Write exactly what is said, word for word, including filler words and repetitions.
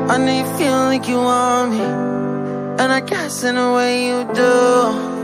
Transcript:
I know you feel like you want me, and I guess in a way you do.